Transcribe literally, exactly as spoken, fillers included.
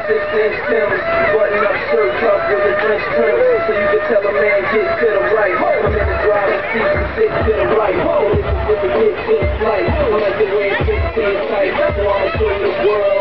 six inch Timbs, button up shirt cuff with a French trim, so you can tell a man get to the right. I'm in the driver's seat and sit to the right. And this is what the get to the flight. I like the way it fits to your tight, so I'ma show you the world.